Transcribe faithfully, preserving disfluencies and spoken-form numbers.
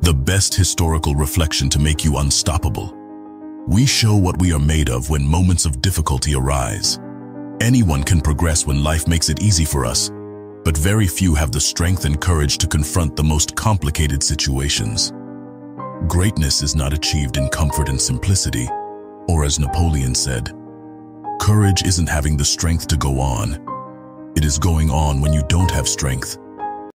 the best historical reflection to make you unstoppable. We show what we are made of when moments of difficulty arise. Anyone can progress when life makes it easy for us, but very few have the strength and courage to confront the most complicated situations. Greatness is not achieved in comfort and simplicity, or as Napoleon said, courage isn't having the strength to go on. It is going on when you don't have strength.